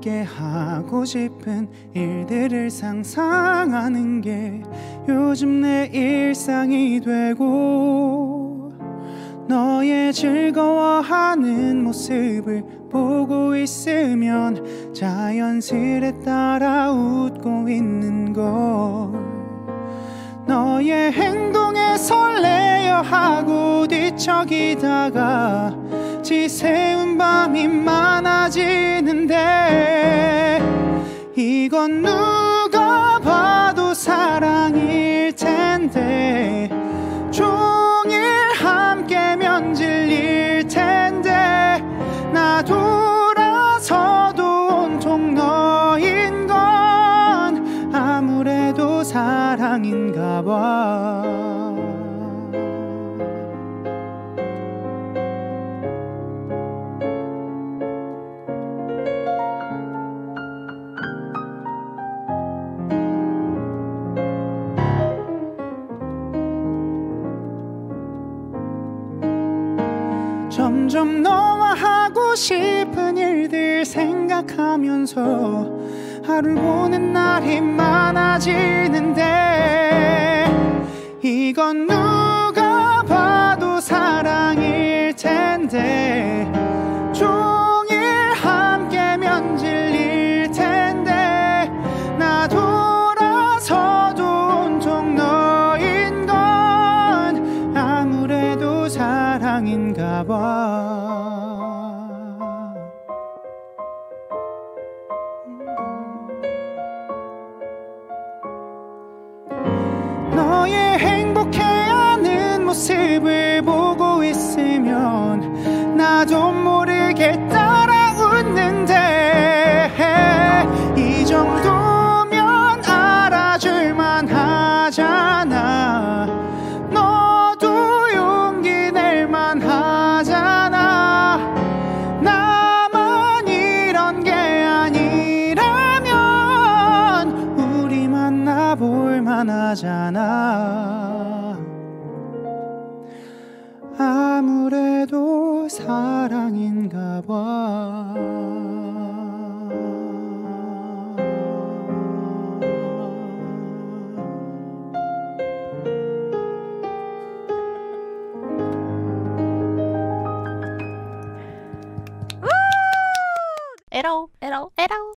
함께 하고 싶은 일들을 상상하는 게 요즘 내 일상이 되고, 너의 즐거워하는 모습을 보고 있으면 자연스레 따라 웃고 있는 걸, 너의 행동에 설레어 하고 뒤척이다가 지새운 밤이 많아지는데, 이건 누가 봐도 사랑일 텐데, 종일 함께면 질릴 텐데, 나 돌아서도 온통 너인 건 아무래도 사랑인가 봐. 점점 너와 하고 싶은 일들 생각하면서 하루를 보는 날이 많아지는데, 이건 누가 봐도 사랑일 텐데, 종일 함께면 질릴 텐데, 나 돌아서도 온통 너인 건 아무래도 사랑인가 봐. 너의 행복해하는 모습을 보고 있으면 나도 모르게 따라 웃는데, 이 정도면 알아줄만 하잖아. 너도 용기 낼만 하잖아. 나만 이런 게 아니라면 우리 만나볼만 하잖아. 아무래도 사랑인가 봐. 에러 에러 에러.